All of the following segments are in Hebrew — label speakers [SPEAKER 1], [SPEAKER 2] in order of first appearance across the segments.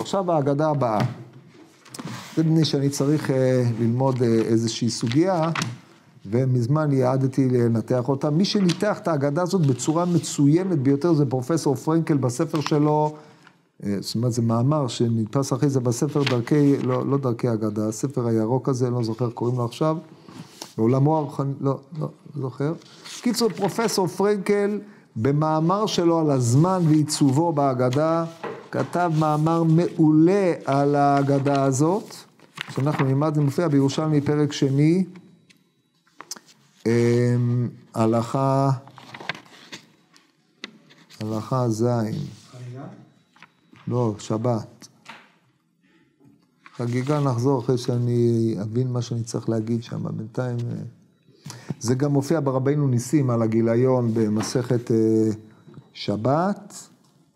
[SPEAKER 1] עכשיו ההגדה הבאה. זה בני שאני צריך ללמוד איזושהי סוגיה, ומזמן יעדתי לנתח אותה. מי שניתח את ההגדה הזאת בצורה מצוינת ביותר, זה פרופסור פרנקל בספר שלו, זאת אומרת, זה מאמר שנתפס אחרי זה בספר דרכי, לא דרכי הגדה, הספר הירוק הזה, לא זוכר, קוראים לו עכשיו, בעולמו הרוחני, לא זוכר. קיצור, פרופסור פרנקל, במאמר שלו על הזמן ועיצובו בהגדה, כתב מאמר מעולה על ההגדה הזאת, שאנחנו נלמד, זה מופיע בירושלמי פרק שני, הלכה זין. חגיגה? לא, שבת. חגיגה נחזור אחרי שאני אבין מה שאני צריך להגיד שם, בינתיים. זה גם מופיע ברבינו ניסים על הגיליון במסכת שבת,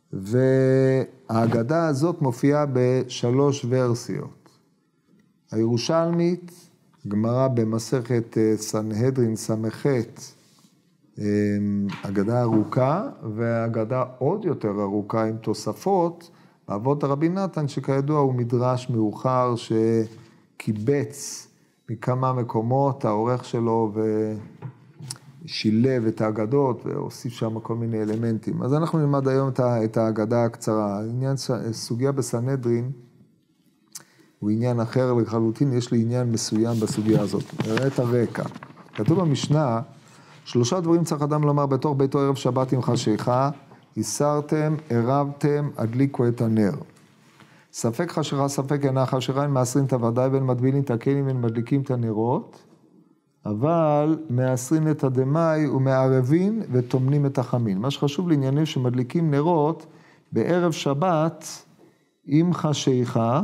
[SPEAKER 1] וההגדה הזאת מופיעה בשלוש ורסיות. הירושלמית, גמרא במסכת סנהדרין סמכת, הגדה ארוכה, והגדה עוד יותר ארוכה עם תוספות, באבות הרבי נתן שכידוע הוא מדרש מאוחר שקיבץ מכמה מקומות, העורך שלו ושילב את ההגדות והוסיף שם כל מיני אלמנטים. אז אנחנו נלמד היום את ההגדה הקצרה. עניין סוגיה בסנהדרין הוא עניין אחר לחלוטין, יש לי עניין מסוים בסוגיה הזאת. נראה את הרקע. כתוב במשנה, 3 דברים צריך אדם לומר בתוך ביתו ערב שבת עם חשיכה, הסרתם, ערבתם, הדליקו את הנר. ספק חשיכה, ספק אינה חשיכה, אין מאסרים את הוודאי ואין מטבילים את הכלים ואין מדליקים את הנרות, אבל מאסרים את הדמאי ומערבים וטומנים את החמין. מה שחשוב לעניינים שמדליקים נרות בערב שבת עם חשיכה,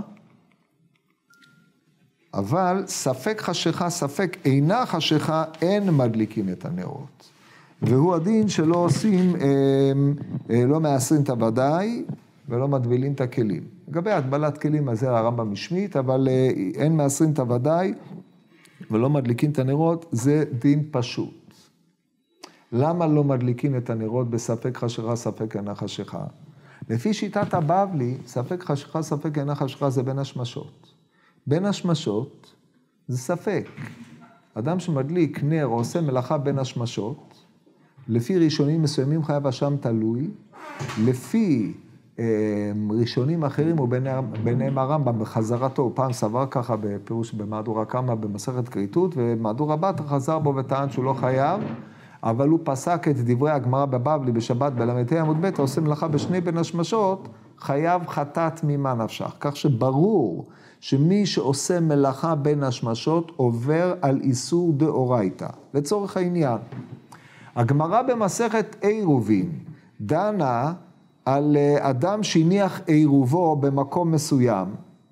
[SPEAKER 1] אבל ספק חשיכה, ספק אינה חשיכה, אין מדליקים את הנרות. והוא הדין שלא עושים, לא מאסרים את הוודאי ולא מטבילים את הכלים. לגבי הטבלת כלים, אז זה הרמב"ם משמית, אבל אין מאסרים את הוודאי ולא מדליקים את הנרות, זה דין פשוט. למה לא מדליקים את הנרות בספק חשיכה, ספק אינה חשיכה? לפי שיטת הבבלי, ספק חשיכה, ספק אינה חשיכה זה בין השמשות. בין השמשות זה ספק. אדם שמדליק נר או עושה מלאכה בין השמשות, לפי ראשונים מסוימים חייב אשם תלוי, לפי ראשונים אחרים וביניהם הרמב"ם בחזרתו, הוא פעם סבר ככה בפירוש במהדורה קמא במסכת כריתות, ומהדורה בת חזר בו וטען שהוא לא חייב, אבל הוא פסק את דברי הגמרא בבבלי בשבת בל"ה עמוד ב', העושה מלאכה בשני בין השמשות, חייב חטאת ממה נפשך. כך שברור שמי שעושה מלאכה בין השמשות עובר על איסור דאורייתא. לצורך העניין, הגמרא במסכת עירובין דנה על אדם שהניח עירובו במקום מסוים,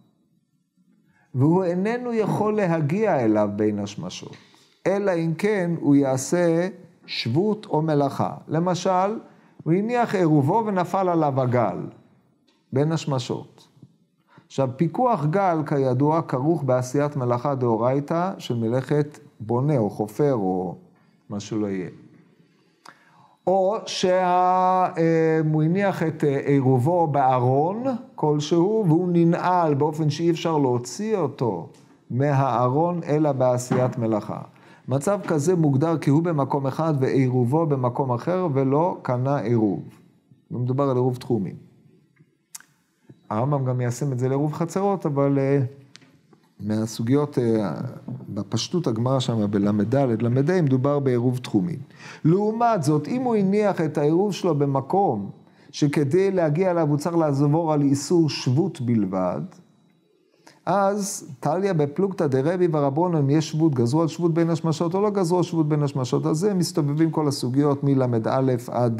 [SPEAKER 1] והוא איננו יכול להגיע אליו בין השמשות, אלא אם כן הוא יעשה שבות או מלאכה. למשל, הוא הניח עירובו ונפל עליו הגל בין השמשות. עכשיו, פיקוח גל כידוע כרוך בעשיית מלאכה דאורייתא של מלאכת בונה או חופר או מה שלא יהיה. או שהוא הניח את עירובו בארון כלשהו, והוא ננעל באופן שאי אפשר להוציא אותו מהארון אלא בעשיית מלאכה. מצב כזה מוגדר כי הוא במקום אחד ועירובו במקום אחר ולא קנה עירוב. מדובר על עירוב תחומי. הרמב"ם גם יעשם את זה לעירוב חצרות, אבל מהסוגיות, בפשטות הגמרא שם בלמד למדי, מדובר בעירוב תחומי. לעומת זאת, אם הוא הניח את העירוב שלו במקום, שכדי להגיע אליו הוא צריך לעבור על איסור שבות בלבד, אז תליה בפלוגתא דרבי ורבונן, אם יש שבות, גזרו על שבות בין השמשות או לא גזרו על שבות בין השמשות, אז זה מסתובבים כל הסוגיות מלמד א' עד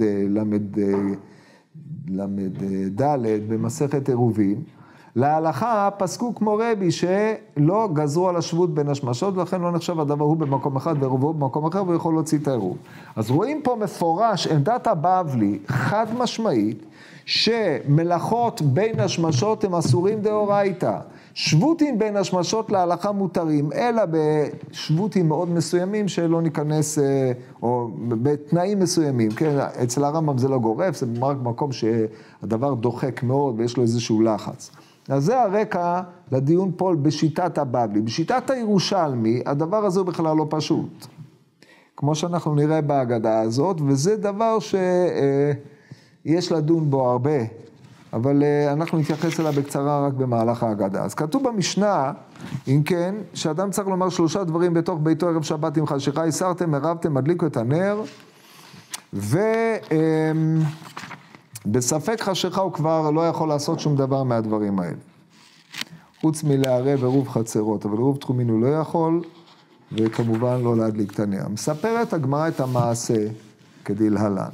[SPEAKER 1] למד ד' במסכת עירובין. להלכה פסקו כמו רבי שלא גזרו על השבות בין השמשות, ולכן לא נחשב הדבר הוא במקום אחד ועירובו במקום אחר, והוא יכול להוציא את העירוב. אז רואים פה מפורש עמדת הבבלי חד משמעית, שמלאכות בין השמשות הם אסורים דאורייתא. שבותים בין השמשות להלכה מותרים, אלא בשבותים מאוד מסוימים שלא ניכנס, או בתנאים מסוימים. כן? אצל הרמב"ם זה לא גורף, זה רק מקום שהדבר דוחק מאוד ויש לו איזשהו לחץ. אז זה הרקע לדיון פה בשיטת הבבלי. בשיטת הירושלמי, הדבר הזה הוא בכלל לא פשוט. כמו שאנחנו נראה בהגדה הזאת, וזה דבר שיש לדון בו הרבה, אבל אנחנו נתייחס אליו בקצרה רק במהלך ההגדה. אז כתוב במשנה, אם כן, שאדם צריך לומר 3 דברים בתוך ביתו ערב שבת עם חשיכה, הסרתם, הרבתם, מדליקו את הנר, ובספק חשיכה הוא כבר לא יכול לעשות שום דבר מהדברים האלה. חוץ מלערב עירוב חצרות, אבל עירוב תחומין הוא לא יכול, וכמובן לא להדליק את הנר. מספרת הגמרא את המעשה כדלהלן.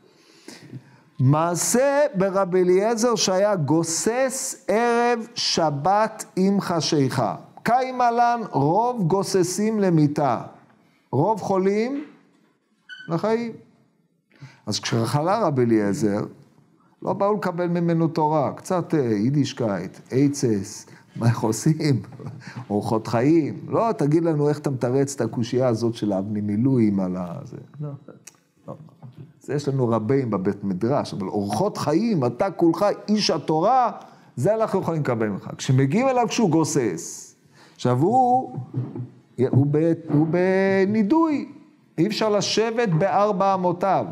[SPEAKER 1] מעשה ברבי אליעזר שהיה גוסס ערב שבת עם חשיכה. קיימה לן רוב גוססים למיתה, רוב חולים לחיים. אז כשחלה רבי אליעזר, לא באו לקבל ממנו תורה, קצת יידישקייט, עצס, מה איך עושים, אורחות חיים. לא, תגיד לנו איך אתה מתרץ את הקושייה הזאת של האבני מילואים על הזה. לא, לא. זה יש לנו רבים בבית מדרש, אבל אורחות חיים, אתה כולך איש התורה, זה אנחנו יכולים לקבל ממך. כשמגיעים אליו כשהוא גוסס, עכשיו הוא בנידוי, אי אפשר לשבת בארבע אמותיו.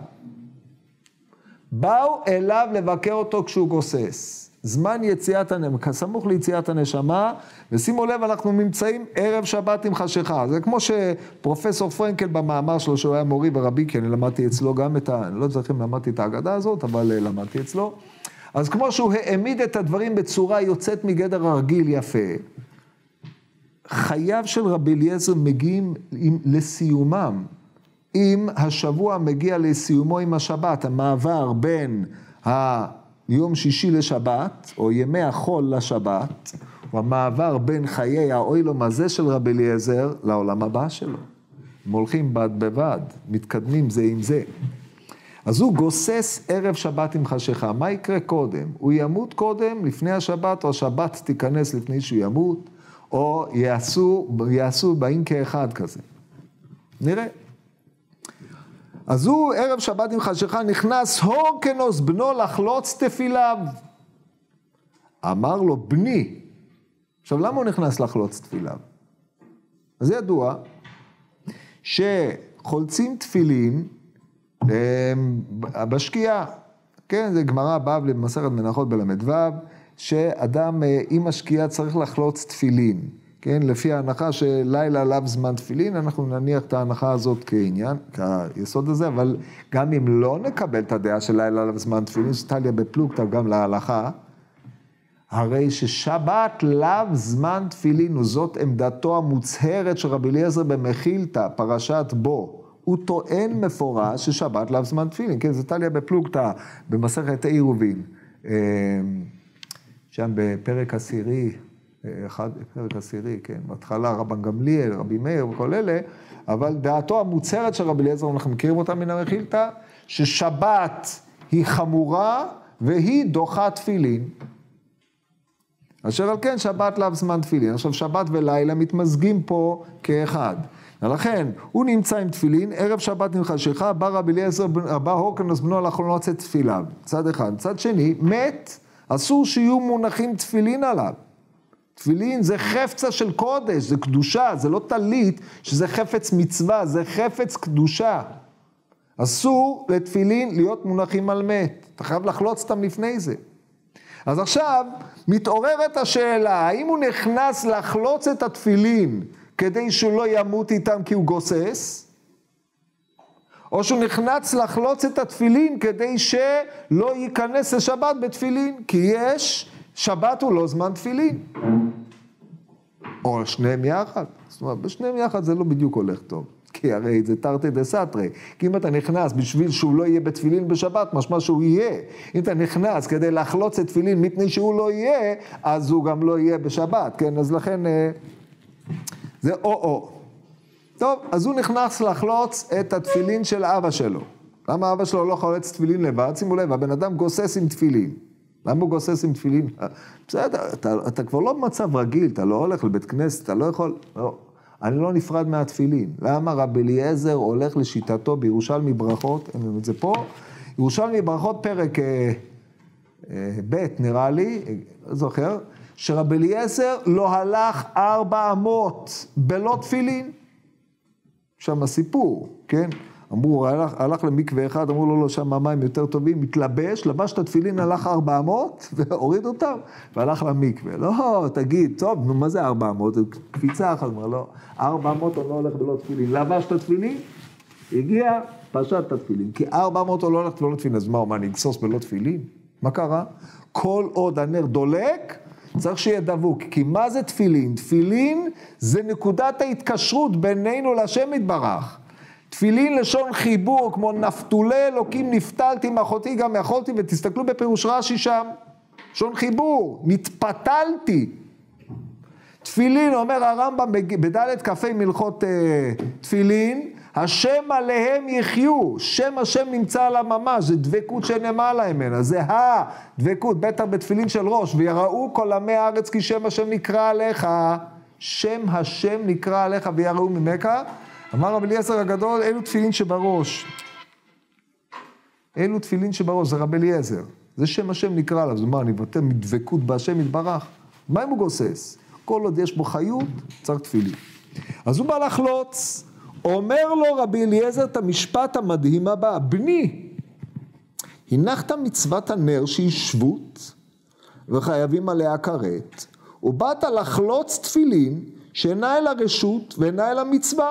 [SPEAKER 1] באו אליו לבקר אותו כשהוא גוסס. זמן יציאת הנשמה, סמוך ליציאת הנשמה, ושימו לב, אנחנו נמצאים ערב שבת עם חשיכה. זה כמו שפרופסור פרנקל במאמר שלו, שהוא היה מורי ורבי, כי אני למדתי אצלו גם אני לא זוכר אם למדתי את ההגדה הזאת, אבל למדתי אצלו. אז כמו שהוא העמיד את הדברים בצורה יוצאת מגדר הרגיל יפה, חייו של רבי אליעזר מגיעים לסיומם. אם השבוע מגיע לסיומו עם השבת, המעבר בין יום שישי לשבת, או ימי החול לשבת, הוא המעבר בין חיי האוילום הזה של רבי אליעזר לעולם הבא שלו. הם הולכים בד בבד, מתקדמים זה עם זה. אז הוא גוסס ערב שבת עם חשיכה. מה יקרה קודם? הוא ימות קודם לפני השבת, או השבת תיכנס לפני שהוא ימות, או יעשו באים כאחד כזה. נראה. אז הוא ערב שבת עם חשיכה נכנס הורקנוס בנו לחלוץ תפיליו. אמר לו בני. עכשיו למה הוא נכנס לחלוץ תפיליו? אז זה ידוע שחולצים תפילין בשקיעה. כן, זה גמרא בבלי במסכת מנחות בל"ו, שאדם עם השקיעה צריך לחלוץ תפילין. כן, לפי ההנחה שלילה עליו זמן תפילין, אנחנו נניח את ההנחה הזאת כעניין, כיסוד הזה, אבל גם אם לא נקבל את הדעה של לילה עליו זמן תפילין, שתליה בפלוגתא גם להלכה, הרי ששבת לאו זמן תפילין, וזאת עמדתו המוצהרת של רבי אליעזר במחילתא, פרשת בו. הוא טוען מפורש ששבת לאו זמן תפילין, כן, זה תליה בפלוגתא, במסכת עירובין, שם בפרק עשירי, פרק עשירי, כן, בהתחלה רבן גמליאל, רבי מאיר וכל אלה, אבל דעתו המוצהרת של רבי אליעזר, אנחנו מכירים אותה מן המחילתא, ששבת היא חמורה והיא דוחה תפילין. אשר על כן שבת לאו זמן תפילין. עכשיו שבת ולילה מתמזגים פה כאחד. ולכן הוא נמצא עם תפילין, ערב שבת עם חשיכה, בא רבי אליעזר, בא הורקנוס בנו לחלוץ את תפיליו. צד אחד. צד שני, מת, אסור שיהיו מונחים תפילין עליו. תפילין זה חפצה של קודש, זה קדושה, זה לא טלית שזה חפץ מצווה, זה חפץ קדושה. אסור לתפילין להיות מונחים על מת, אתה חייב לחלוץ אותם לפני זה. אז עכשיו מתעוררת השאלה, האם הוא נכנס לחלוץ את התפילין כדי שהוא לא ימות איתם כי הוא גוסס? או שהוא נכנס לחלוץ את התפילין כדי שלא ייכנס לשבת בתפילין, כי יש... שבת הוא לא זמן תפילין. או שניהם יחד. זאת אומרת, בשניהם יחד זה לא בדיוק הולך טוב. כי הרי זה תרתי דסתרי. כי אם אתה נכנס בשביל שהוא לא יהיה בתפילין בשבת, משמע שהוא יהיה. אם אתה נכנס כדי לחלוץ את תפילין מפני שהוא לא יהיה, אז הוא גם לא יהיה בשבת. כן, אז לכן זה או. טוב, אז הוא נכנס לחלוץ את התפילין של אבא שלו. למה אבא שלו לא חולץ תפילין לבד? שימו לב, הבן אדם גוסס עם תפילין. למה הוא גוסס עם תפילין? בסדר, אתה כבר לא במצב רגיל, אתה לא הולך לבית כנסת, אתה לא יכול, לא. אני לא נפרד מהתפילין. למה רבי אליעזר הולך לשיטתו בירושלמי ברכות, זה פה, ירושלמי ברכות פרק ב' נראה לי, זוכר, שרבי אליעזר לא הלך 400 בלא תפילין. שם סיפור, כן? אמרו, הלך למקווה אחד, אמרו לו, לא, שם המים יותר טובים, מתלבש, לבש את התפילין, הלך 400, והוריד אותם, והלך למקווה. לא, תגיד, טוב, נו, מה זה 400? קפיצה אחת, אמר, לא, 400 אני לא הולך בלא תפילין. לבש את התפילין, הגיע, פשט את התפילין. כי 400 הוא לא הולך בלא תפילין, אז מה, אני אגסוס בלא תפילין? מה קרה? כל עוד הנר דולק, צריך שיהיה דבוק. כי מה זה תפילין? תפילין זה נקודת ההתקשרות בינינו לשם יתברך. תפילין לשון חיבור, כמו נפתולי אלוקים נפתלתי מאחותי גם יכולתי, ותסתכלו בפירוש רש"י שם, לשון חיבור, נתפתלתי. תפילין, אומר הרמב"ם בד' כ"ה מלכות תפילין, השם עליהם יחיו, שם השם נמצא עליו ממש, זה דבקות שנמעלה ממנה, זה הדבקות, בטח בתפילין של ראש, ויראו כל עמי הארץ כי שם השם נקרא עליך, שם השם נקרא עליך ויראו ממך. אמר רבי אליעזר הגדול, אלו תפילין שבראש. אלו תפילין שבראש, זה רבי אליעזר. זה שם השם נקרא עליו. זאת אומרת, אני מבטא מדבקות בהשם יתברך. מה אם הוא גוסס? כל עוד יש בו חיות, צריך תפילין. אז הוא בא לחלוץ. אומר לו רבי אליעזר את המשפט המדהים הבא, בני, הנחת מצוות הנר שהיא שבות, וחייבים עליה כרת, ובאת לחלוץ תפילין, שאינה אל הרשות ואינה אל המצווה.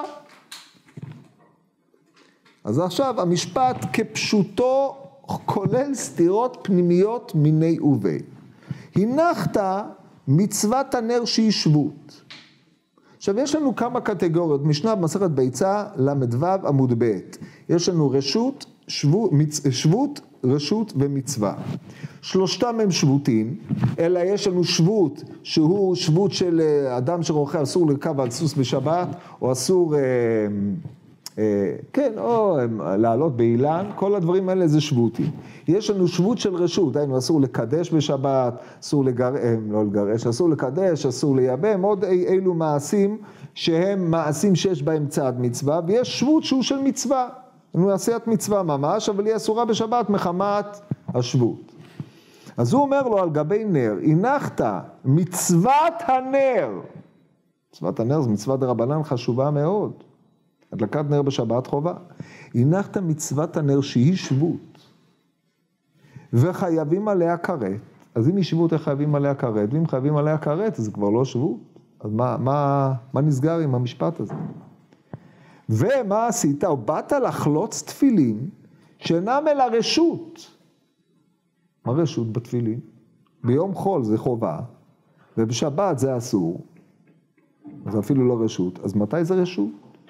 [SPEAKER 1] אז עכשיו המשפט כפשוטו כולל סתירות פנימיות מיני ובי. הנחת מצוות הנר שהיא שבות. עכשיו יש לנו כמה קטגוריות, משנה במסכת ביצה למדו עמוד ב'. יש לנו רשות, שבות, רשות ומצווה. שלושתם הם שבותים, אלא יש לנו שבות, שהוא שבות של אדם שרוכב, אסור לרכב על סוס בשבת, או אסור, כן, או לעלות באילן, כל הדברים האלה זה שבותים. יש לנו שבות של רשות, היינו אסור לקדש בשבת, אסור לא לגרש, אסור לקדש, אסור לייבם, עוד אילו מעשים שהם מעשים שיש בהם צעד מצווה, ויש שבות שהוא של מצווה. הוא עשיית מצווה ממש, אבל היא אסורה בשבת מחמת השבות. אז הוא אומר לו על גבי נר, הנחת מצוות הנר. מצוות הנר זה מצוות דרבנן חשובה מאוד. הדלקת נר בשבת חובה. הנחת מצוות הנר שהיא שבות. וחייבים עליה כרת. אז אם היא שבות, חייבים עליה כרת. ואם חייבים עליה כרת, אז זה כבר לא שבות. אז מה נסגר עם המשפט הזה? ומה עשית? או באת לחלוץ תפילין שאינם אל הרשות. מה רשות בתפילין? ביום חול זה חובה, ובשבת זה אסור. אז אפילו לא רשות. אז מתי זה רשות?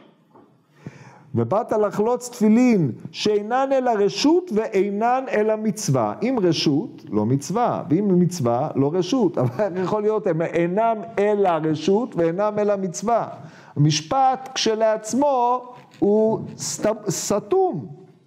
[SPEAKER 1] ובאת לחלוץ תפילין שאינן אל הרשות ואינן אל המצווה. אם רשות, לא מצווה, ואם מצווה, לא רשות. אבל יכול להיות, הם אינם אל הרשות ואינם אל המצווה. המשפט כשלעצמו הוא סתום.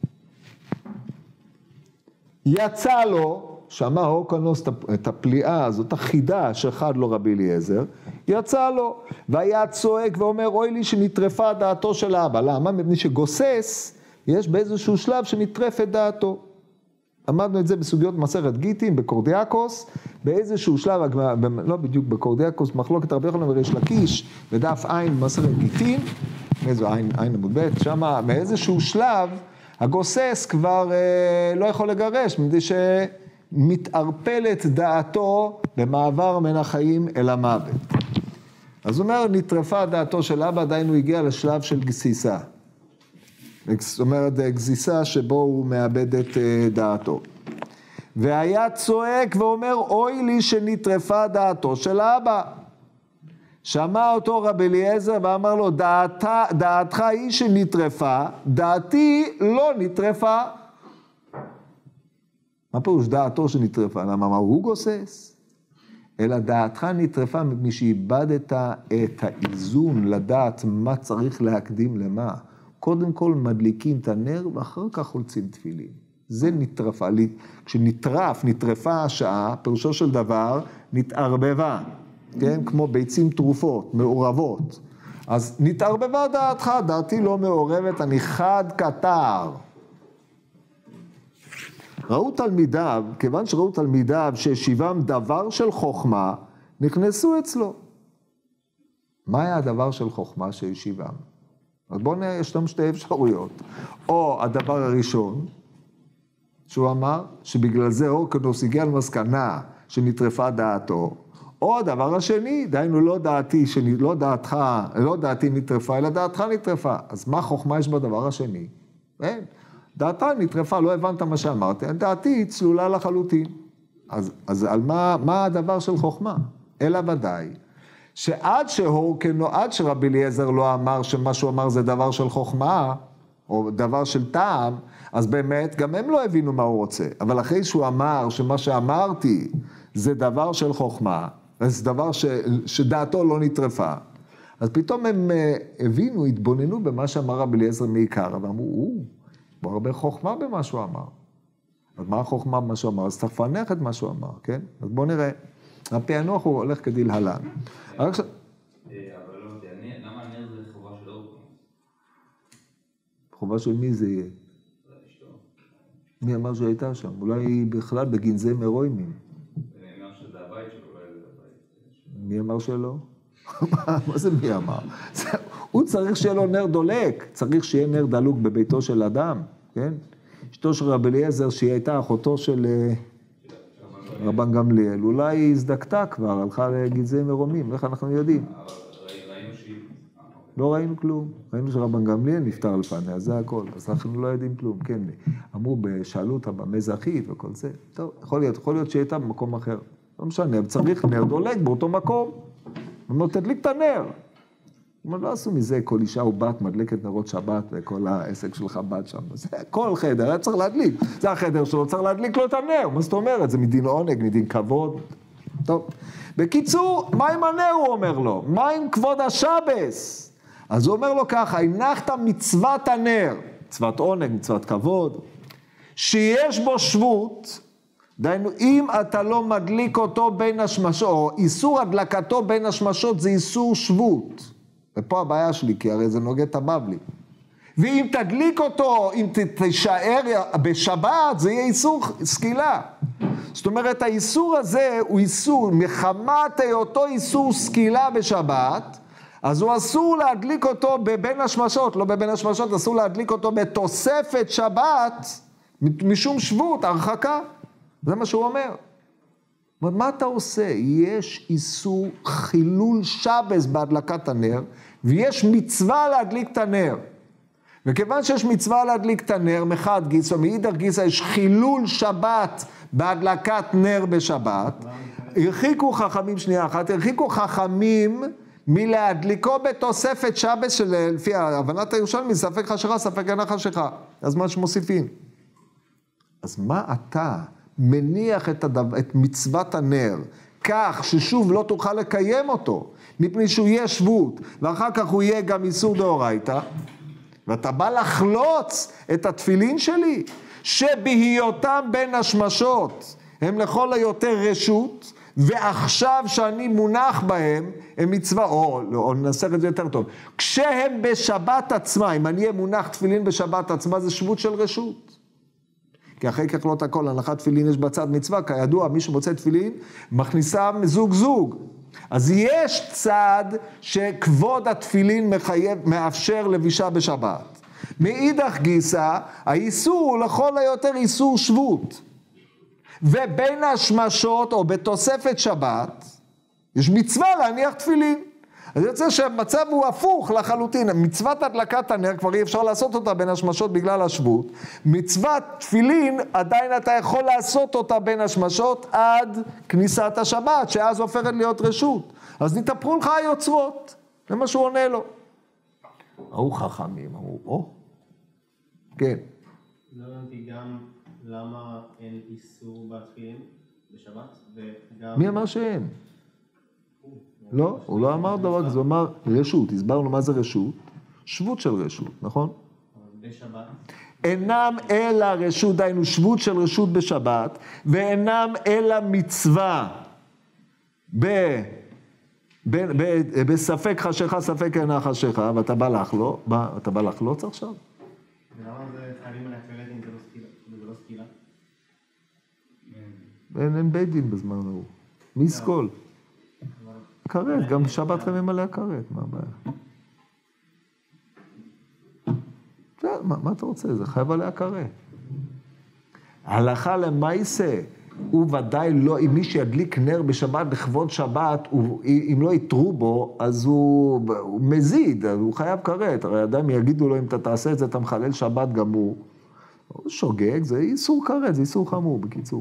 [SPEAKER 1] יצא לו, שמע הורקנוס את הפליאה הזאת, החידה שאחד לו רבי אליעזר, יצא לו, והיה צועק ואומר, אוי לי שנטרפה דעתו של האבא. למה? מפני שגוסס, יש באיזשהו שלב שנטרפת דעתו. למדנו את זה בסוגיות מסכת גיטין, בקורדיאקוס, באיזשהו שלב, לא בדיוק בקורדיאקוס, מחלוקת רבי יוחנן וריש לקיש, ודף עין מסכת גיטין, איזו עין עמוד ב', שם מאיזשהו שלב, הגוסס כבר לא יכול לגרש, מפני שמתערפלת דעתו במעבר מן החיים אל המוות. אז הוא אומר, נטרפה דעתו של אבא, עדיין הוא הגיע לשלב של גסיסה. זאת אומרת, גסיסה שבו הוא מאבד את דעתו. והיה צועק ואומר, אוי לי שנטרפה דעתו של אבא. שמע אותו רבי אליעזר ואמר לו, דעתך היא שנטרפה, דעתי לא נטרפה. מה פירוש דעתו שנטרפה? למה מה הוא גוסס? אלא דעתך נטרפה מפני שאיבדת את האיזון לדעת מה צריך להקדים למה. קודם כל מדליקים את הנר ואחר כך חולצים תפילין. זה נטרפה. כשנטרפה השעה, פירושו של דבר, נתערבבה. כן? כמו ביצים תרופות, מעורבות. אז נתערבבה דעתך, דעתי לא מעורבת, אני חד קטר. ראו תלמידיו, כיוון שראו תלמידיו שהשיבם דבר של חוכמה, נכנסו אצלו. מה היה הדבר של חוכמה שהשיבם? אז בואו נראה, יש לנו שתי אפשרויות. או הדבר הראשון, שהוא אמר, שבגלל זה אורקנוס הגיע למסקנה שנטרפה דעתו, או הדבר השני, דהיינו לא דעתי, לא דעתי נטרפה, אלא דעתך נטרפה. אז מה חוכמה יש בדבר השני? אין. דעתה נטרפה, לא הבנת מה שאמרתי, דעתי צלולה לחלוטין. אז על מה הדבר של חוכמה? אלא ודאי, שעד שרבי אליעזר לא אמר שמה שהוא אמר זה דבר של חוכמה, או דבר של טעם, אז באמת גם הם לא הבינו מה הוא רוצה. אבל אחרי שהוא אמר שמה שאמרתי זה דבר של חוכמה, זה דבר שדעתו לא נטרפה, אז פתאום הם הבינו, התבוננו במה שאמר רבי אליעזר מעיקר, ואמרו, בוא הרבה חוכמה במה שהוא אמר. אז מה החוכמה במה שהוא אמר? אז תפענח את מה שהוא אמר, כן? אז בואו נראה. הפענוח הוא הולך כדלהלן.
[SPEAKER 2] אבל לא יודע, למה הנר זה חובה של אורקנוס?
[SPEAKER 1] חובה של מי זה יהיה? מי אמר שהייתה שם? אולי בכלל בגנזי מרוימים.
[SPEAKER 2] מי אמר שזה הבית שלו, אולי זה הבית.
[SPEAKER 1] מי אמר שלא? מה זה מי אמר? הוא צריך שיהיה לו נר דולק, צריך שיהיה נר דלוק בביתו של אדם, כן? אשתו של רבי אליעזר, שהיא הייתה אחותו של רבן גמליאל, אולי היא הזדקתה כבר, הלכה לגנזי מרומים, איך אנחנו יודעים?
[SPEAKER 2] ראינו שהיא...
[SPEAKER 1] לא ראינו כלום, ראינו שרבן גמליאל נפטר לפניה, זה הכל, אז אנחנו לא יודעים כלום, כן, אמרו, שאלו אותה במה זכית וכל זה, טוב, יכול להיות שהיא הייתה במקום אחר, לא משנה, צריך נר דולק באותו מקום, אמרו, תדליק את הנר, אמרו, לא עשו מזה, כל אישה ובת מדלקת נרות שבת, וכל העסק שלך בת שם, זה כל חדר, היה צריך להדליק, זה החדר שלו, צריך להדליק לו את הנר, מה זאת אומרת, זה מדין עונג, מדין כבוד, טוב, בקיצור, מה עם הנר הוא אומר לו, מה עם כבוד השבס? אז הוא אומר לו ככה, הנחת מצוות הנר, מצוות עונג, מצוות כבוד, שיש בו שבות, דהיינו, אם אתה לא מדליק אותו בין השמשות, או איסור הדלקתו בין השמשות זה איסור שבות, ופה הבעיה שלי, כי הרי זה נוגע את הבבלי, ואם תדליק אותו, אם תישאר בשבת, זה יהיה איסור סקילה. זאת אומרת, האיסור הזה הוא איסור, מחמת היותו איסור סקילה בשבת, אז הוא אסור להדליק אותו בבין השמשות, לא בבין השמשות, אסור להדליק אותו בתוספת שבת, משום שבות, הרחקה. זה מה שהוא אומר. מה אתה עושה? יש איסור חילול שבס בהדלקת הנר, ויש מצווה להדליק את הנר. וכיוון שיש מצווה להדליק את הנר, מחד גיסא, מאידך גיסא, יש חילול שבת בהדלקת נר בשבת, הרחיקו חכמים מלהדליקו בתוספת שבס של, לפי הבנת הירושלמי, ספק חשיכה, ספק אינה חשיכה. אז מה שמוסיפים? אז מה אתה מניח את מצוות הנר, כך ששוב לא תוכל לקיים אותו, מפני שהוא יהיה שבות, ואחר כך הוא יהיה גם איסור דאורייתא, ואתה בא לחלוץ את התפילין שלי, שבהיותם בין השמשות, הם לכל היותר רשות, ועכשיו שאני מונח בהם, הם מצווה, או ננסח את זה יותר טוב, כשהם בשבת עצמה, אם אני אהיה מונח תפילין בשבת עצמה, זה שבות של רשות. כי אחרי כך לא הכל, הנחת תפילין יש בצד מצווה, כידוע, מי שמוצא תפילין, מכניסה זוג. אז יש צד שכבוד התפילין מאפשר לבישה בשבת. מאידך גיסא, האיסור הוא לכל היותר איסור שבות. ובין השמשות או בתוספת שבת, יש מצווה להניח תפילין. אז יוצא שהמצב הוא הפוך לחלוטין. מצוות הדלקת הנר כבר אי אפשר לעשות אותה בין השמשות בגלל השבות. מצוות תפילין עדיין אתה יכול לעשות אותה בין השמשות עד כניסת השבת, שאז הופכת להיות רשות. אז נתהפכו לך היוצרות. זה מה שהוא עונה לו. חכמים, כן.
[SPEAKER 3] לא הבנתי גם למה אין איסור בתפילין בשבת, וגם...
[SPEAKER 1] מי אמר שאין? לא, הוא לא אמר דבר כזה, הוא אמר רשות, הסברנו מה זה רשות, שבות של רשות, נכון?
[SPEAKER 3] בשבת?
[SPEAKER 1] אינם אלא רשות, דיינו שבות של רשות בשבת, ואינם אלא מצווה בספק חשיכה, ספק אינה חשיכה, ואתה בא לחלוץ עכשיו?
[SPEAKER 3] ולמה זה חייבים להקראת אם זה לא סקילה?
[SPEAKER 1] אין בית דין בזמן ההוא. מי סקול? כרת, גם שבת חייבים עליה כרת, מה הבעיה? מה אתה רוצה? זה חייב עליה כרת. הלכה למעשה, הוא ודאי לא, אם מי שידליק נר בשבת לכבוד שבת, אם לא יתרו בו, אז הוא מזיד, הוא חייב כרת. הרי עדיין יגידו לו, אם אתה תעשה את זה, אתה מחלל שבת גמור. הוא שוגג, זה איסור כרת, זה איסור חמור, בקיצור.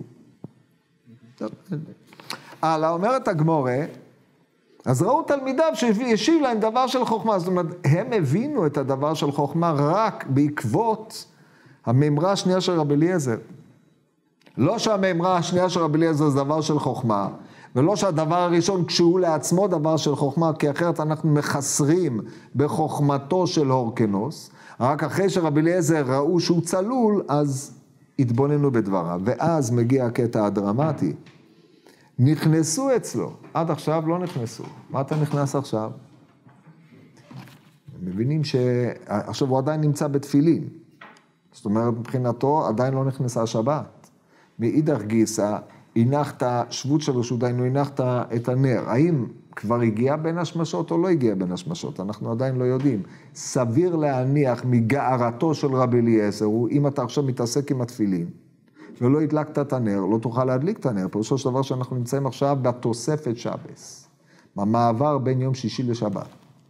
[SPEAKER 1] הלאה, אומרת הגמורה, אז ראו תלמידיו שישיב להם דבר של חוכמה, זאת אומרת, הם הבינו את הדבר של חוכמה רק בעקבות המאמרה השנייה של רבי אליעזר. לא שהמאמרה השנייה של רבי אליעזר זה דבר של חוכמה, ולא שהדבר הראשון כשהוא לעצמו דבר של חוכמה, כי אחרת אנחנו מחסרים בחוכמתו של הורקנוס, רק אחרי שרבי אליעזר ראו שהוא צלול, אז התבוננו בדבריו, ואז מגיע הקטע הדרמטי. נכנסו אצלו, עד עכשיו לא נכנסו. מה אתה נכנס עכשיו? מבינים שעכשיו הוא עדיין נמצא בתפילין. זאת אומרת, מבחינתו עדיין לא נכנסה השבת. מאידך גיסא, הנחת שבות של רשות, הנחת את הנר. האם כבר הגיע בין השמשות או לא הגיע בין השמשות? אנחנו עדיין לא יודעים. סביר להניח מגערתו של רבי אליעזר, אם אתה עכשיו מתעסק עם התפילין, ולא הדלקת את הנר, לא תוכל להדליק את הנר. פירושו של דבר שאנחנו נמצאים עכשיו בתוספת שבס, במעבר בין יום שישי לשבת.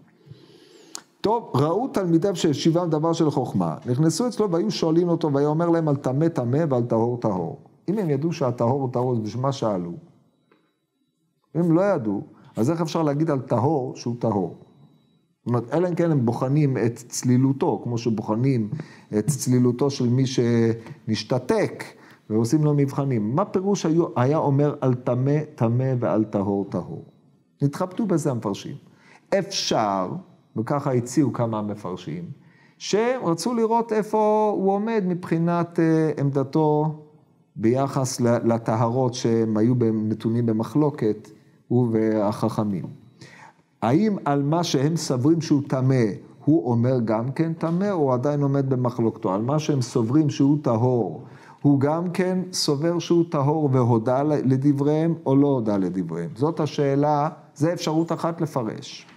[SPEAKER 1] טוב, ראו תלמידיו שהשיבם דבר של חוכמה, נכנסו אצלו והיו שואלים אותו, והיה אומר להם על טמא טמא ועל טהור טהור. אם הם ידעו שהטהור הוא טהור, זה בשמה שאלו. אם הם לא ידעו, אז איך אפשר להגיד על טהור שהוא טהור? זאת אומרת, אלא אם כן הם בוחנים את צלילותו, כמו שבוחנים את צלילותו של מי שנשתתק, ועושים לו מבחנים. מה פירוש היה אומר על טמא טמא ועל טהור טהור? נתחבטו בזה המפרשים. אפשר, וככה הציעו כמה המפרשים, שרצו לראות איפה הוא עומד מבחינת עמדתו ביחס לטהרות שהם היו נתונים במחלוקת, הוא והחכמים. האם על מה שהם סוברים שהוא טמא, הוא אומר גם כן טמא, או עדיין עומד במחלוקתו? על מה שהם סוברים שהוא טהור, הוא גם כן סובר שהוא טהור והודע לדבריהם, או לא הודע לדבריהם? זאת השאלה, זה אפשרות אחת לפרש.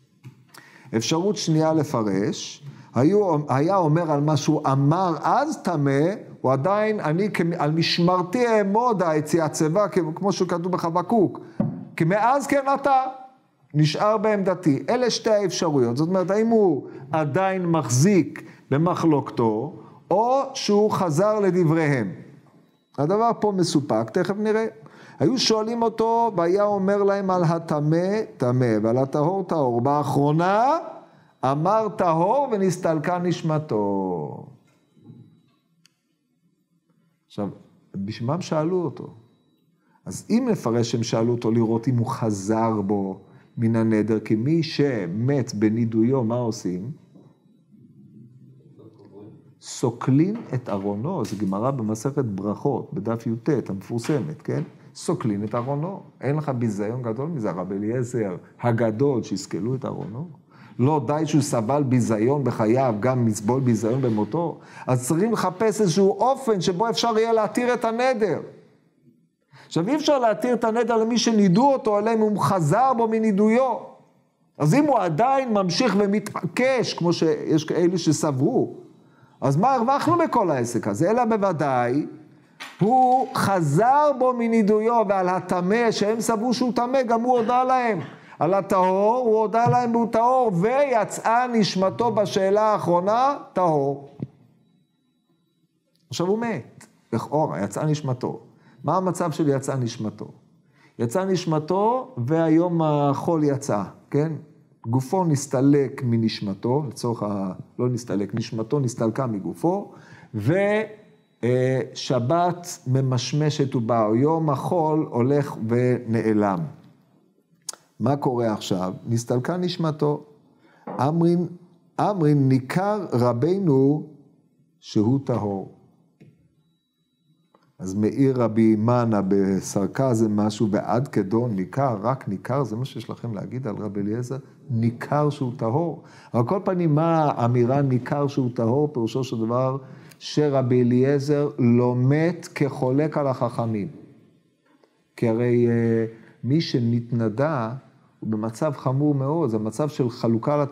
[SPEAKER 1] אפשרות שנייה לפרש, היה אומר על מה שהוא אמר אז טמא, הוא עדיין, אני על משמרתי אעמוד היציאה, כמו שכתוב בחבקוק, כי מאז כן אתה נשאר בעמדתי. אלה שתי האפשרויות. זאת אומרת, האם הוא עדיין מחזיק במחלוקתו, או שהוא חזר לדבריהם. הדבר פה מסופק, תכף נראה. היו שואלים אותו, והיה אומר להם על הטמא טמא, ועל הטהור טהור. באחרונה אמר טהור ונסתלקה נשמתו. עכשיו, בשמם שאלו אותו. אז אם נפרש שהם שאלו אותו לראות אם הוא חזר בו מן הנדר, כי מי שמת בנידויו, מה עושים? סוקלים את ארונו, זה גמרא במסכת ברכות, בדף י"ט המפורסמת, כן? סוקלים את ארונו. אין לך ביזיון גדול מזה, רבי אליעזר הגדול שהסכלו את ארונו. לא די שהוא סבל ביזיון בחייו, גם מסבול ביזיון במותו. אז צריכים לחפש איזשהו אופן שבו אפשר יהיה להתיר את הנדר. עכשיו אי אפשר להתיר את הנדר למי שנידו אותו, אלא אם הוא חזר בו מנידויו. אז אם הוא עדיין ממשיך ומתעקש, כמו שיש כאלה שסברו, אז מה הרווחנו בכל העסק הזה? אלא בוודאי, הוא חזר בו מנידויו, ועל הטמא שהם סברו שהוא טמא, גם הוא הודע להם. על הטהור, הוא הודע להם והוא טהור, ויצאה נשמתו בשאלה האחרונה, טהור. עכשיו הוא מת, לכאורה, יצאה נשמתו. מה המצב של יצאה נשמתו? יצאה נשמתו, והיום החול יצא, כן? גופו נסתלק מנשמתו, לצורך לא נסתלק, נשמתו נסתלקה מגופו, ושבת ממשמשת ובא, יום החול הולך ונעלם. מה קורה עכשיו? נסתלקה נשמתו. אמרין ניכר רבינו שהוא טהור. אז מאיר רבי מנה בסרקזם משהו, ועד כדו ניכר, רק ניכר, זה מה שיש לכם להגיד על רבי אליעזר, ניכר שהוא טהור. אבל כל פעמים מה האמירה ניכר שהוא טהור, פירושו של דבר שרבי אליעזר לא מת כחולק על החכמים. כי הרי מי שנתנדה, הוא במצב חמור מאוד, זה מצב של חלוקה,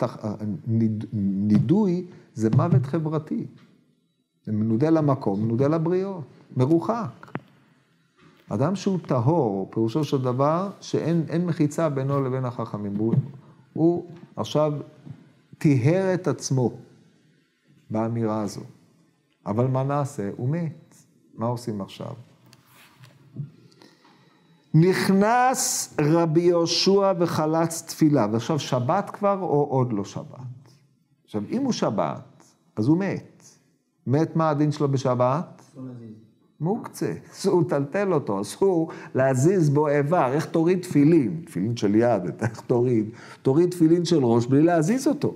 [SPEAKER 1] נידוי זה מוות חברתי. זה מנודה למקום, מנודה לבריות, מרוחק. אדם שהוא טהור, פירושו של דבר שאין מחיצה בינו לבין החכמים. הוא עכשיו טיהר את עצמו באמירה הזו. אבל מה נעשה? הוא מת. מה עושים עכשיו? נכנס רבי יהושע וחלץ תפילה, ועכשיו שבת כבר או עוד לא שבת? עכשיו, אם הוא שבת, אז הוא מת. מת מה הדין שלו בשבת? מוקצה, אסור לטלטל אותו, אסור להזיז בו איבר, איך תוריד תפילין, תפילין של יד, איך תוריד תפילין של ראש בלי להזיז אותו.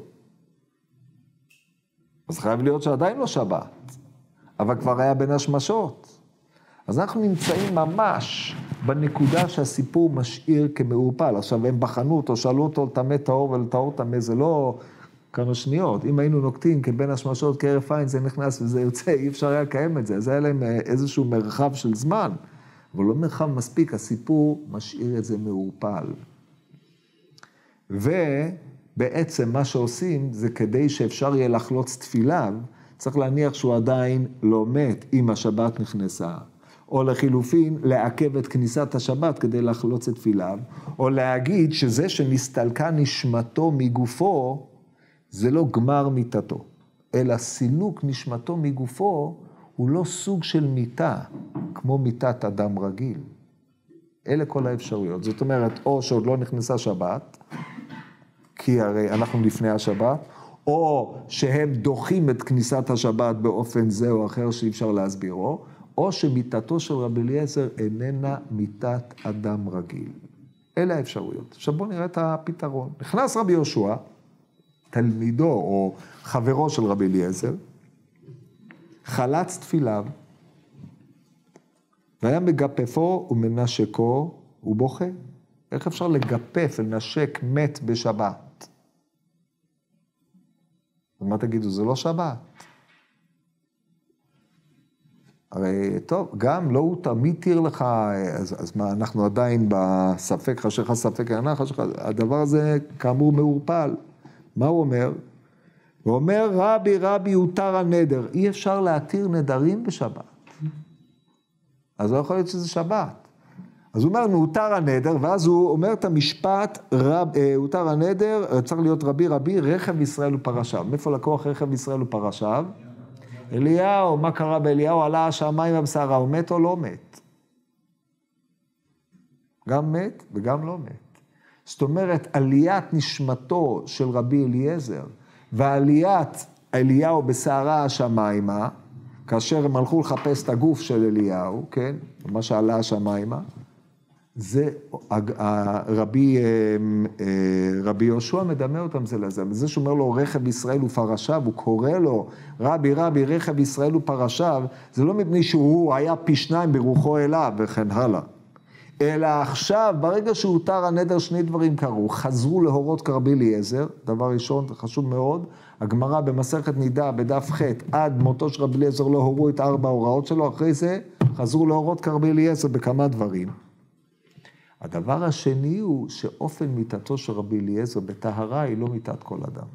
[SPEAKER 1] אז חייב להיות שעדיין לא שבת, אבל כבר היה בין השמשות. אז אנחנו נמצאים ממש בנקודה שהסיפור משאיר כמעורפל. עכשיו הם בחנו אותו, שאלו אותו לטמא טהור ולטהור טמא, זה לא כמה שניות. אם היינו נוקטים כבין השמשות כהרף עין, זה נכנס וזה יוצא, אי אפשר היה לקיים את זה. אז היה להם איזשהו מרחב של זמן, אבל לא מרחב מספיק, הסיפור משאיר את זה מעורפל. ובעצם מה שעושים זה כדי שאפשר יהיה לחלוץ תפיליו, צריך להניח שהוא עדיין לא מת אם השבת נכנסה. או לחילופין, לעכב את כניסת השבת כדי לחלוץ את תפיליו, או להגיד שזה שנסתלקה נשמתו מגופו, זה לא גמר מיתתו, אלא סילוק נשמתו מגופו, הוא לא סוג של מיתה, כמו מיתת אדם רגיל. אלה כל האפשרויות. זאת אומרת, או שעוד לא נכנסה שבת, כי הרי אנחנו לפני השבת, או שהם דוחים את כניסת השבת באופן זה או אחר שאי אפשר להסבירו, או שמיתתו של רבי אליעזר איננה מיתת אדם רגיל. אלה האפשרויות. עכשיו בואו נראה את הפתרון. נכנס רבי יהושע, תלמידו או חברו של רבי אליעזר, חלץ תפיליו, והיה מגפפו ומנשקו ובוכה. איך אפשר לגפף ולנשק מת בשבת? ומה תגידו, זה לא שבת? הרי טוב, גם לא הוא תמיד תיר לך, אז מה, אנחנו עדיין בספק חשך, ספק ענה חשך, הדבר הזה כאמור מעורפל. מה הוא אומר? הוא אומר, רבי הותר הנדר, אי אפשר להתיר נדרים בשבת. אז לא יכול להיות שזה שבת. אז הוא אומר, הותר הנדר, ואז הוא אומר את המשפט, הותר הנדר, צריך להיות רבי, רכב ישראל ופרשיו. מאיפה לקוח רכב ישראל ופרשיו? אליהו, מה קרה באליהו? עלה השמיים הבשרה, הוא מת או לא מת? גם מת וגם לא מת. זאת אומרת, עליית נשמתו של רבי אליעזר, ועליית אליהו בשערה השמיימה, כאשר הם הלכו לחפש את הגוף של אליהו, כן? מה שעלה השמיימה, זה רבי יהושע מדמה אותם זה לזה. וזה שאומר לו רכב ישראל ופרשיו, הוא קורא לו רבי רכב ישראל ופרשיו, זה לא מפני שהוא היה פי שניים ברוחו אליו וכן הלאה. אלא עכשיו, ברגע שהותר הנדר, שני דברים קרו. חזרו להורות כרבי אליעזר, דבר ראשון, חשוב מאוד. הגמרא במסכת נידה בדף ח' עד מותו של רבי אליעזר לא הורו את 4 ההוראות שלו, אחרי זה חזרו להורות כרבי אליעזר בכמה דברים. הדבר השני הוא שאופן מיתתו של רבי אליעזר בטהרה היא לא מיתת כל אדם.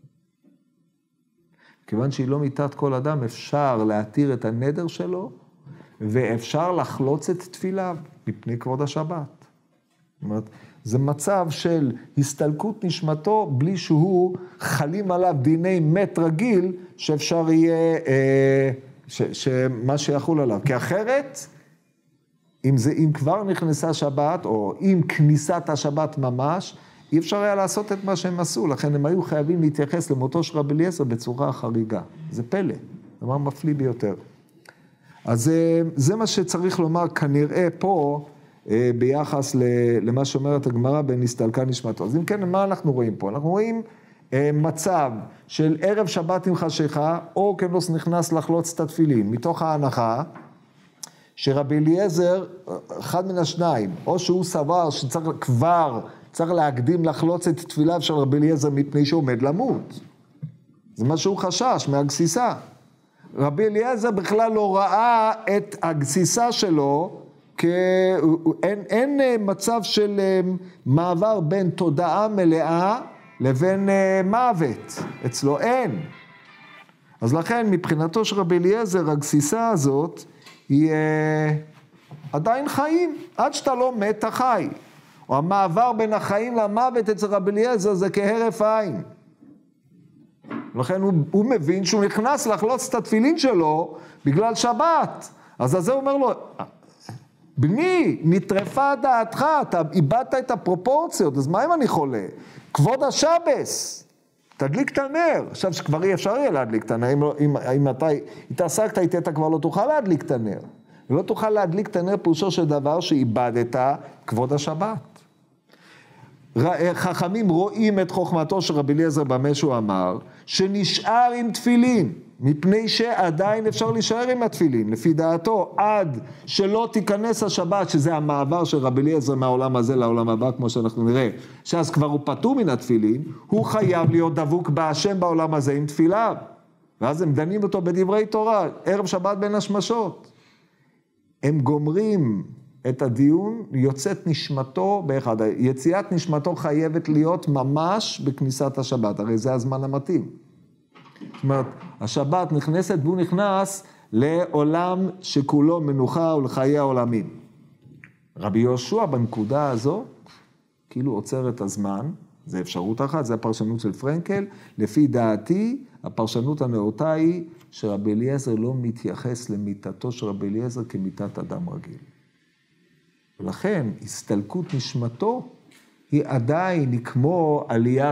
[SPEAKER 1] כיוון שהיא לא מיתת כל אדם, אפשר להתיר את הנדר שלו, ואפשר לחלוץ את תפיליו מפני כבוד השבת. זאת אומרת, זה מצב של הסתלקות נשמתו, בלי שהוא חלים עליו דיני מת רגיל, שאפשר יהיה, שמה שיחול עליו. כי אחרת, אם כבר נכנסה שבת, או אם כניסת השבת ממש, אי אפשר היה לעשות את מה שהם עשו, לכן הם היו חייבים להתייחס למותו של רבי אליעזר בצורה חריגה. זה פלא, דבר מפליא ביותר. אז זה מה שצריך לומר כנראה פה, ביחס למה שאומרת הגמרא בנסתלקה נשמתו. אז אם כן, מה אנחנו רואים פה? אנחנו רואים מצב של ערב שבת עם חשיכה, או כנוס נכנס לחלוץ את התפילין, מתוך ההנחה, שרבי אליעזר, אחד מן השניים, או שהוא סבר שצריך כבר, צריך להקדים לחלוץ את תפיליו של רבי אליעזר מפני שהוא עומד למות. זה מה שהוא חשש מהגסיסה. רבי אליעזר בכלל לא ראה את הגסיסה שלו אין מצב של מעבר בין תודעה מלאה לבין מוות, אצלו אין. אז לכן מבחינתו של רבי אליעזר הגסיסה הזאת היא עדיין חיים, עד שאתה לא מת אתה חי. או המעבר בין החיים למוות אצל רבי אליעזר זה כהרף עין. לכן הוא מבין שהוא נכנס לחלוץ את התפילין שלו בגלל שבת. אז זה אומר לו, בני, נטרפה דעתך, אתה איבדת את הפרופורציות, אז מה אם אני חולה? כבוד השבס, תדליק את הנר. עכשיו שכבר אי אפשר יהיה להדליק את הנר, אם אתה התעסקת איתי אתה כבר לא תוכל להדליק את הנר. ולא תוכל להדליק את הנר פירושו של דבר שאיבדת כבוד השבת. חכמים רואים את חוכמתו של רבי אליעזר במה שהוא אמר, שנשאר עם תפילין, מפני שעדיין אפשר להישאר עם התפילין, לפי דעתו, עד שלא תיכנס השבת, שזה המעבר של רבי אליעזר מהעולם הזה לעולם הבא, כמו שאנחנו נראה, שאז כבר הוא פטור מן התפילין, הוא חייב להיות דבוק בהשם בעולם הזה עם תפיליו, ואז הם דנים אותו בדברי תורה, ערב שבת בין השמשות. הם גומרים את הדיון, יוצאת נשמתו באחד, יציאת נשמתו חייבת להיות ממש בכניסת השבת, הרי זה הזמן המתאים. זאת אומרת, השבת נכנסת והוא נכנס לעולם שכולו מנוחה ולחיי העולמים. רבי יהושע בנקודה הזו, כאילו עוצר את הזמן, זה אפשרות אחת, זה הפרשנות של פרנקל, לפי דעתי, הפרשנות הנאותה היא שרבי אליעזר לא מתייחס למיתתו של רבי אליעזר כמיתת אדם רגיל. ולכן, הסתלקות נשמתו היא עדיין כמו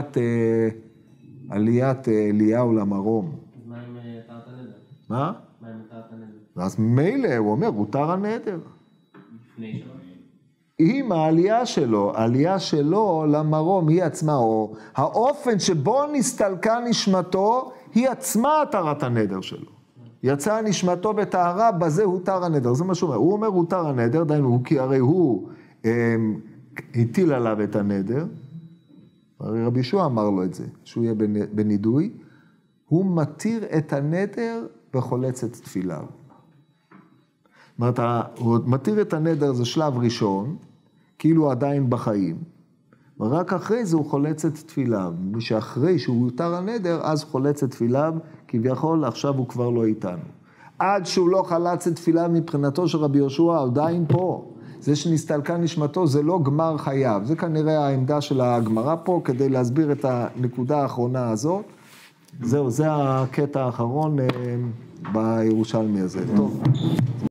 [SPEAKER 1] עליית אליהו למרום.
[SPEAKER 3] אז מה עם תרת הנדר?
[SPEAKER 1] מה?
[SPEAKER 3] מה עם תרת הנדר?
[SPEAKER 1] אז מילא, הוא אומר, הותר הנדר.
[SPEAKER 3] לפני שבת?
[SPEAKER 1] עם העלייה שלו למרום היא עצמה, או האופן שבו נסתלקה נשמתו, היא עצמה התרת הנדר שלו. יצאה נשמתו בטהרה, בזה הותר הנדר. זה מה שהוא אומר. הוא אומר הותר הנדר, דיינו, כי הרי הוא הטיל עליו את הנדר, הרי רבי יהושע אמר לו את זה, שהוא יהיה בנידוי, הוא מתיר את הנדר וחולץ את תפיליו. זאת אומרת, הוא מתיר את הנדר, זה שלב ראשון, כאילו עדיין בחיים, ורק אחרי זה הוא חולץ את תפיליו. מי שאחרי שהוא יותר הנדר, אז חולץ את תפיליו, כביכול עכשיו הוא כבר לא איתנו. עד שהוא לא חלץ את תפיליו מבחינתו של רבי יהושע, עדיין פה. זה שנסתלקה נשמתו, זה לא גמר חייו. זה כנראה העמדה של הגמרא פה, כדי להסביר את הנקודה האחרונה הזאת. זהו, זה הקטע האחרון בירושלמי הזה. טוב.